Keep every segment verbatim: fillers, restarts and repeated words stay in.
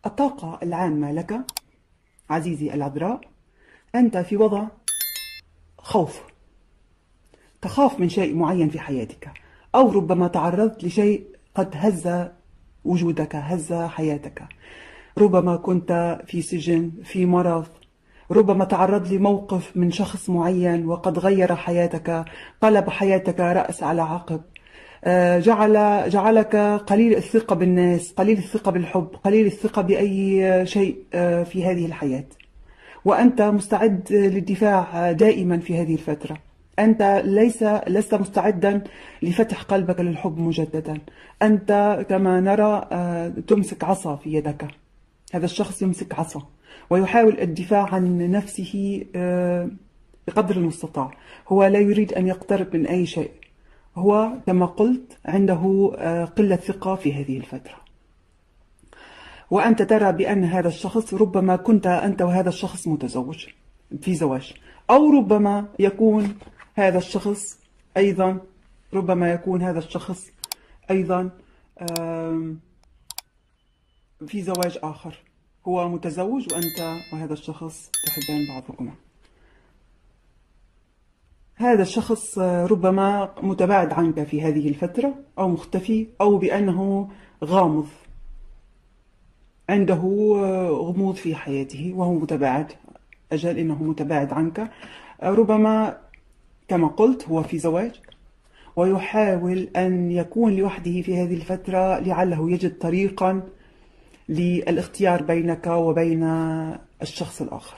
الطاقة العامة لك عزيزي العذراء، أنت في وضع خوف، تخاف من شيء معين في حياتك، أو ربما تعرضت لشيء قد هز وجودك، هز حياتك. ربما كنت في سجن، في مرض، ربما تعرض لموقف من شخص معين وقد غير حياتك، قلب حياتك رأس على عقب، آه، جعل جعلك قليل الثقة بالناس، قليل الثقة بالحب، قليل الثقة بأي شيء آه، في هذه الحياة. وأنت مستعد للدفاع دائما في هذه الفترة. أنت ليس لست مستعدا لفتح قلبك للحب مجددا. أنت كما نرى آه، تمسك عصا في يدك. هذا الشخص يمسك عصا ويحاول الدفاع عن نفسه آه، بقدر المستطاع. هو لا يريد أن يقترب من أي شيء. هو كما قلت عنده آه، قلة ثقة في هذه الفترة. وأنت ترى بأن هذا الشخص ربما كنت أنت وهذا الشخص متزوج في زواج، أو ربما يكون هذا الشخص أيضا ربما يكون هذا الشخص أيضا آم، في زواج آخر. هو متزوج وأنت وهذا الشخص تحبان بعضكما. هذا الشخص آه، ربما متباعد عنك في هذه الفترة، أو مختفي، أو بأنه غامض، عنده آه، غموض في حياته وهو متباعد. أجل إنه متباعد عنك. آه، ربما كما قلت هو في زواج ويحاول أن يكون لوحده في هذه الفترة لعله يجد طريقا للاختيار بينك وبين الشخص الآخر.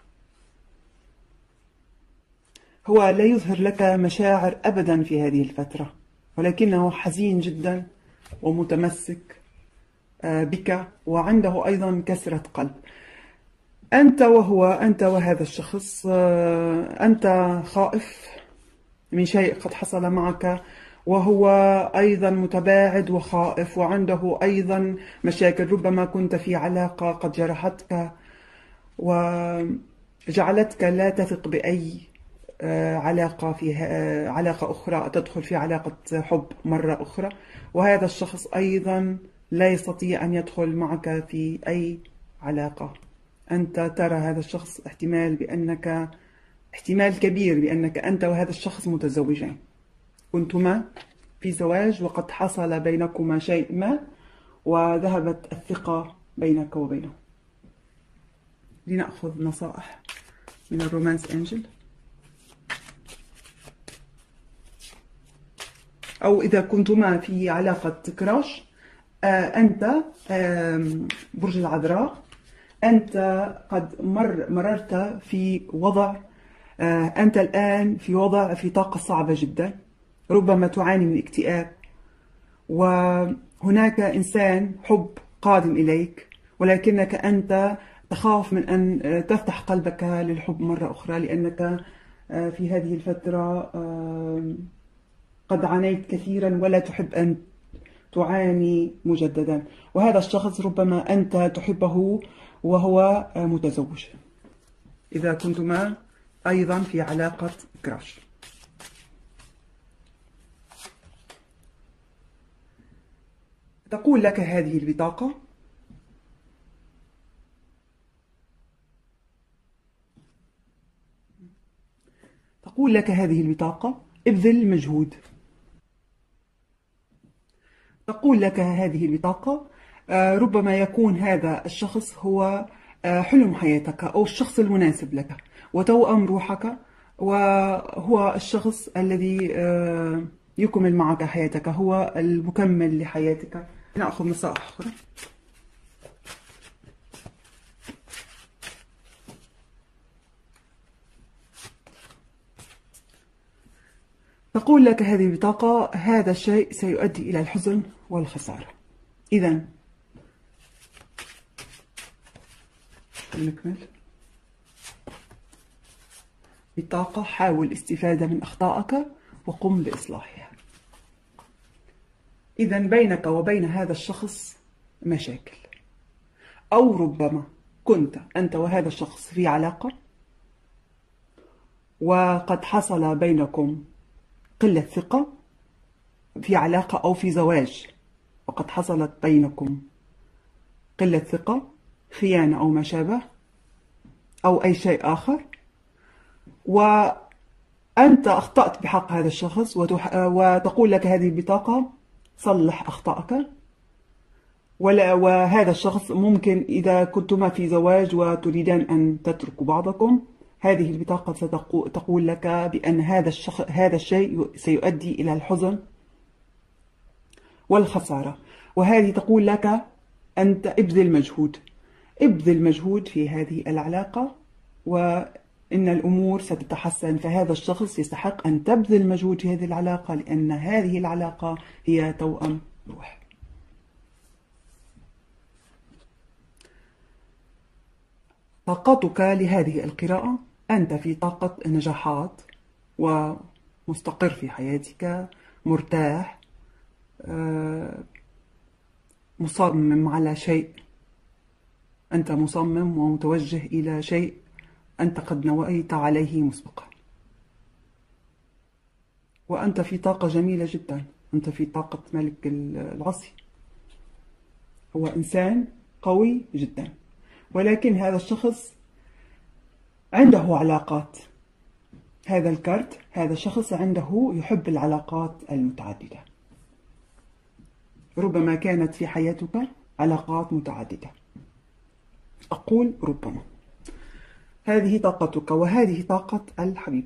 هو لا يظهر لك مشاعر أبدا في هذه الفترة، ولكنه حزين جدا ومتمسك آه، بك، وعنده أيضا كسرة قلب. أنت وهو أنت وهذا الشخص آه، أنت خائف من شيء قد حصل معك، وهو أيضا متباعد وخائف وعنده أيضا مشاكل. ربما كنت في علاقة قد جرحتك وجعلتك لا تثق بأي آه، علاقة فيها آه، علاقة أخرى، تدخل في علاقة حب مرة أخرى. وهذا الشخص أيضا لا يستطيع أن يدخل معك في أي علاقة. أنت ترى هذا الشخص احتمال بأنك احتمال كبير بأنك أنت وهذا الشخص متزوجين، كنتما في زواج وقد حصل بينكما شيء ما وذهبت الثقة بينك وبينه. لنأخذ نصائح من الرومانس أنجل. أو إذا كنتما في علاقة كراش، آه أنت آه برج العذراء، أنت قد مر مررت في وضع آه أنت الآن في وضع في طاقة صعبة جدا. ربما تعاني من اكتئاب، وهناك إنسان حب قادم إليك، ولكنك أنت تخاف من أن تفتح قلبك للحب مرة أخرى، لأنك آه في هذه الفترة آه قد عانيت كثيرا ولا تحب أن تعاني مجددا. وهذا الشخص ربما أنت تحبه وهو متزوج، إذا كنتما أيضا في علاقة كراش. تقول لك هذه البطاقة: تقول لك هذه البطاقة ابذل مجهود. تقول لك هذه البطاقة آه، ربما يكون هذا الشخص هو آه، حلم حياتك أو الشخص المناسب لك وتوأم روحك، وهو الشخص الذي آه، يكمل معك حياتك، هو المكمل لحياتك. نأخذ نصائح أخرى. تقول لك هذه البطاقة: هذا الشيء سيؤدي إلى الحزن والخسارة. إذا نكمل. بطاقة: حاول الاستفادة من أخطائك وقم بإصلاحها. إذا بينك وبين هذا الشخص مشاكل، أو ربما كنت أنت وهذا الشخص في علاقة وقد حصل بينكم قلة ثقة في علاقة أو في زواج، وقد حصلت بينكم قلة ثقة، خيانة أو ما شابه، أو أي شيء آخر، وأنت أخطأت بحق هذا الشخص وتقول لك هذه البطاقة صلح أخطائك. وهذا الشخص ممكن إذا كنتما في زواج وتريدان أن تتركوا بعضكم، هذه البطاقة ستقول لك بأن هذا الشخص هذا الشيء سيؤدي إلى الحزن والخسارة، وهذه تقول لك أنت ابذل مجهود ابذل مجهود في هذه العلاقة وإن الأمور ستتحسن. فهذا الشخص يستحق أن تبذل مجهود في هذه العلاقة، لأن هذه العلاقة هي توأم روح. طاقتك لهذه القراءة: أنت في طاقة نجاحات ومستقر في حياتك، مرتاح، مصمم على شيء، أنت مصمم ومتوجه إلى شيء أنت قد نويت عليه مسبقا، وأنت في طاقة جميلة جدا. أنت في طاقة ملك العصي، هو إنسان قوي جدا، ولكن هذا الشخص عنده علاقات. هذا الكارت، هذا الشخص عنده يحب العلاقات المتعددة، ربما كانت في حياتك علاقات متعددة، أقول ربما. هذه طاقتك، وهذه طاقة الحبيب.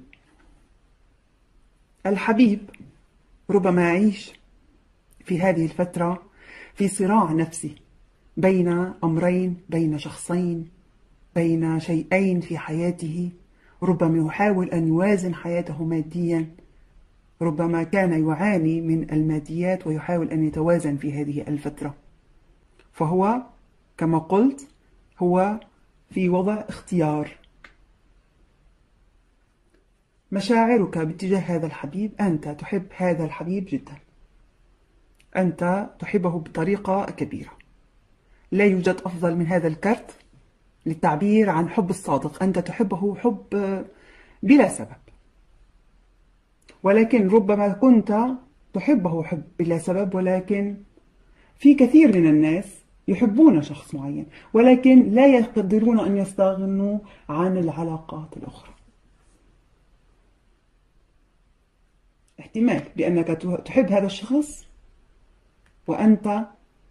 الحبيب ربما يعيش في هذه الفترة في صراع نفسي بين أمرين، بين شخصين، بين شيئين في حياته. ربما يحاول أن يوازن حياته ماديا، ربما كان يعاني من الماديات ويحاول أن يتوازن في هذه الفترة. فهو كما قلت هو في وضع اختيار. مشاعرك باتجاه هذا الحبيب: أنت تحب هذا الحبيب جدا، أنت تحبه بطريقة كبيرة. لا يوجد أفضل من هذا الكارت للتعبير عن حب الصادق. أنت تحبه حب بلا سبب، ولكن ربما كنت تحبه حب بلا سبب، ولكن في كثير من الناس يحبون شخص معين ولكن لا يقدرون أن يستغنوا عن العلاقات الأخرى. احتمال بأنك تحب هذا الشخص وأنت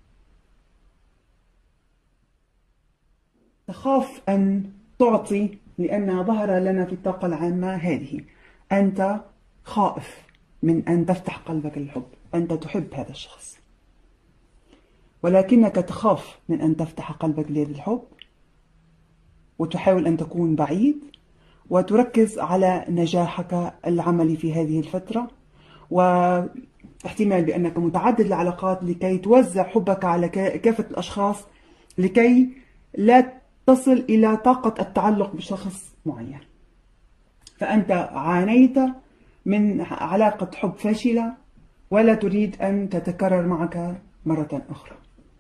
تخاف أن تعطي، لأن ظهر لنا في الطاقة العامة هذه. أنت خائف من أن تفتح قلبك للحب، أنت تحب هذا الشخص ولكنك تخاف من أن تفتح قلبك لهذا الحب، وتحاول أن تكون بعيد وتركز على نجاحك العملي في هذه الفترة، واحتمال بأنك متعدد العلاقات لكي توزع حبك على كافة الأشخاص لكي لا تصل إلى طاقة التعلق بشخص معين. فأنت عانيت من علاقة حب فاشلة ولا تريد أن تتكرر معك مرة أخرى.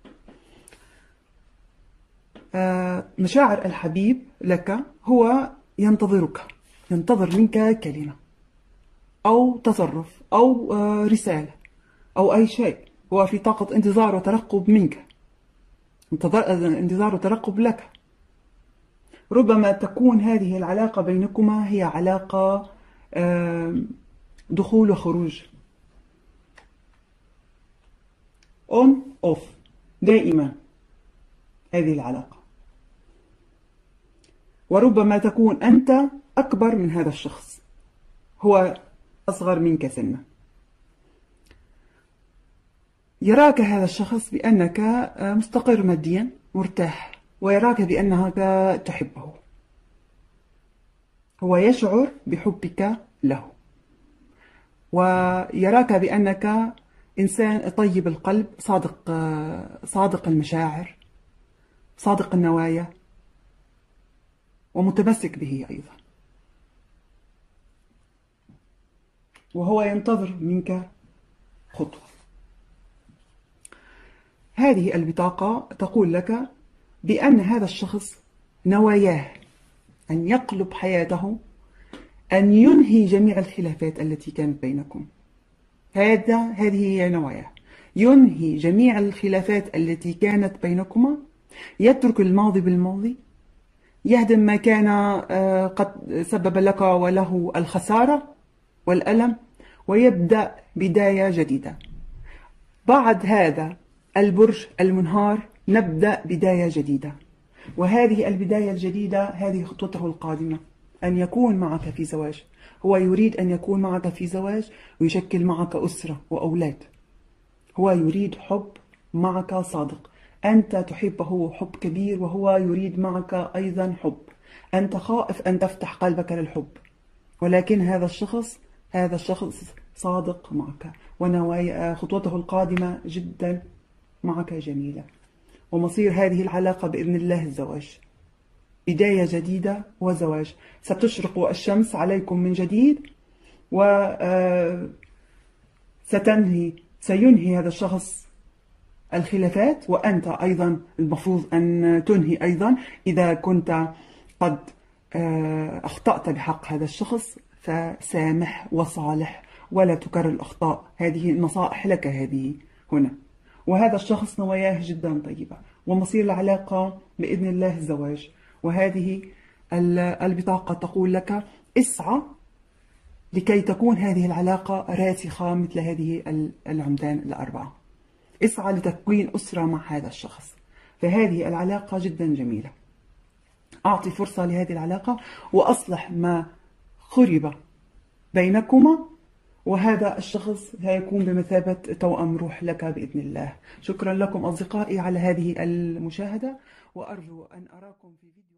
مشاعر الحبيب لك: هو ينتظرك، ينتظر منك كلمة أو تصرف أو رسالة أو أي شيء. هو في طاقة انتظار وترقب منك، انتظار وترقب لك. ربما تكون هذه العلاقة بينكما هي علاقة دخول وخروج، on off دائما هذه العلاقة. وربما تكون أنت أكبر من هذا الشخص، هو أصغر منك سنا. يراك هذا الشخص بأنك مستقر ماديا، مرتاح، ويراك بأنك تحبه. هو يشعر بحبك له، ويراك بأنك إنسان طيب القلب، صادق صادق المشاعر، صادق النوايا، ومتمسك به أيضا. وهو ينتظر منك خطوة. هذه البطاقة تقول لك بأن هذا الشخص نواياه أن يقلب حياته، أن ينهي جميع الخلافات التي كانت بينكم. هذا هذه هي نواياه، ينهي جميع الخلافات التي كانت بينكما يترك الماضي بالماضي، يهدم ما كان قد سبب لك وله الخسارة والألم، ويبدأ بداية جديدة. بعد هذا البرج المنهار نبدأ بداية جديدة، وهذه البداية الجديدة هذه خطوته القادمة، أن يكون معك في زواج. هو يريد أن يكون معك في زواج ويشكل معك أسرة وأولاد. هو يريد حب معك صادق، أنت تحبه حب كبير وهو يريد معك أيضا حب. أنت خائف أن تفتح قلبك للحب، ولكن هذا الشخص هذا الشخص صادق معك، ونوايا خطوته القادمة جدا معك جميلة. ومصير هذه العلاقة بإذن الله الزواج، بداية جديدة وزواج. ستشرق الشمس عليكم من جديد، وستنهي سينهي هذا الشخص الخلافات، وأنت أيضا المفروض أن تنهي أيضا. إذا كنت قد أخطأت بحق هذا الشخص فسامح وصالح ولا تكرر الأخطاء. هذه نصائح لك هذه هنا. وهذا الشخص نواياه جدا طيبة، ومصير العلاقة بإذن الله الزواج. وهذه البطاقة تقول لك اسعى لكي تكون هذه العلاقة راسخة مثل هذه العمدان الأربعة. اسعى لتكوين أسرة مع هذا الشخص، فهذه العلاقة جدا جميلة. أعطي فرصة لهذه العلاقة وأصلح ما خرب بينكما، وهذا الشخص سيكون بمثابة توأم روح لك بإذن الله. شكرا لكم أصدقائي على هذه المشاهدة، وأرجو أن أراكم في فيديو